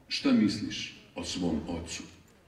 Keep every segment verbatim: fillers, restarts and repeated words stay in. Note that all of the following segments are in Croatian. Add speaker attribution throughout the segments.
Speaker 1: Šta misliš o svom ocu?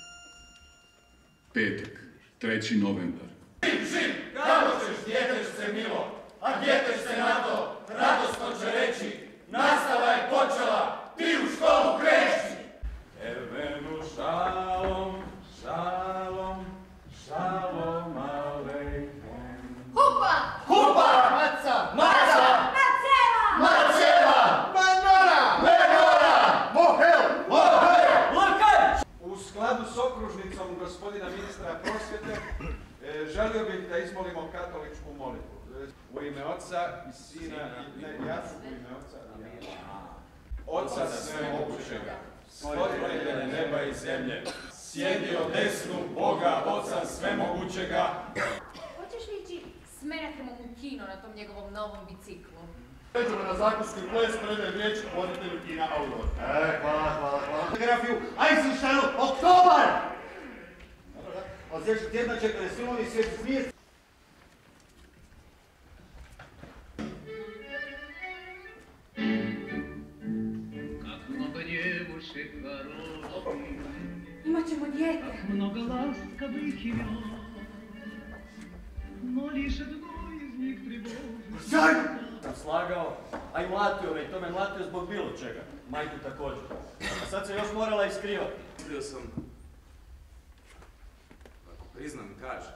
Speaker 1: Petak, treći novembar.
Speaker 2: Žim, žim, kako ćeš, djeteš se milo, a djeteš se na to, radosno će reći, nastava je počela, ti u školu kreći. Evenu šalom, šalom, šalom alejhem.
Speaker 3: Hupa!
Speaker 2: Hupa! Maca! Maca!
Speaker 3: Maceva!
Speaker 2: Maceva! Manora! Lenora! Mohel! Mohel! Lukaj!
Speaker 4: U skladu s okružnicom gospodina ministra prosvjete, e, želio bih da izmolimo katoličku molitvu. U ime Oca i Sina i ne, ja ću u ime Oca i ja. Oca svemogućega, stvoritelja neba i zemlje, sjedi o desnu Boga Oca svemogućega.
Speaker 3: Hoćeš li ići s Menahemom u kino na tom njegovom novom biciklu?
Speaker 2: Pređemo na zakonski ples, predajem riječ voditelju kina Aurora. E, hvala, hvala, hvala. Fotografiju Eisensteinu, oktobar! Dobro, da? Od sljedećeg tjedna čekane filmovi svijet smije.
Speaker 3: Imat ćemo dijete.
Speaker 5: Много ласкавых имен, но лишь одно из них тревожит.
Speaker 2: Sjajno!
Speaker 6: Sam slagao, a i mlatio me i to me mlatio zbog bilo čega. Majku također. A sad se još morala i skrivati.
Speaker 7: Mislio sam, ako priznam kaže,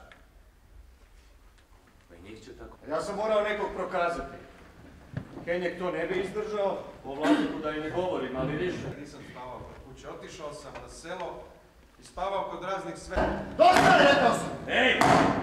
Speaker 7: pa i njih će tako.
Speaker 6: Ja sam morao nekog prokazati. Henjek to ne bi izdržao, o Vladiku da i ne govorim, ali više.
Speaker 4: Nisam spavao kod kuće, otišao sam na selo i spavao kod raznih sve.
Speaker 2: Dosta, rekao sam!
Speaker 6: Ej!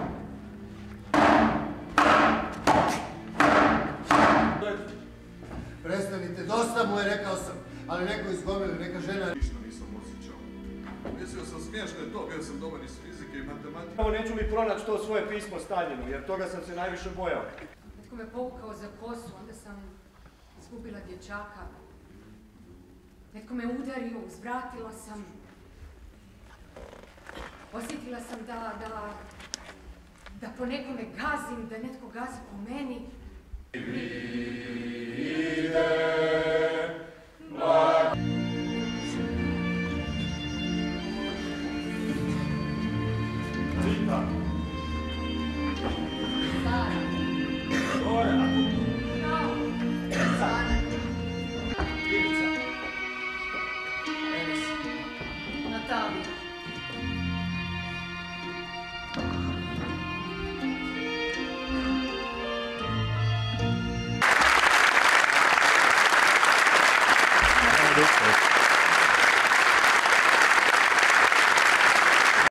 Speaker 2: Prestanite, dosta mu je, rekao sam. Ali neko izgomili, neka žena...
Speaker 8: Ništa nisam osjećao. Mislio sam smiješno je to, bio sam dobar iz fizike i matematike.
Speaker 6: Evo neću li pronaći to svoje pismo Staljinu, jer toga sam se najviše bojao.
Speaker 3: Netko me povukao za kosu, onda sam izgubila dječaka. Netko me udario, uzvratila sam. Osjetila sam da, da, da po nekome gazim, da netko gazi po meni.
Speaker 2: Rita!
Speaker 3: Sara.
Speaker 2: Dora!
Speaker 3: Bravo. Sara.
Speaker 6: Ivica.
Speaker 3: Natalija.